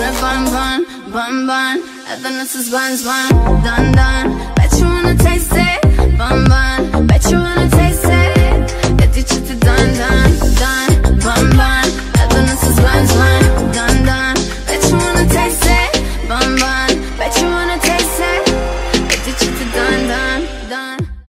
that bun bun, bun bun. Ever since buns bun, done done. Bet you wanna taste it, bun bun.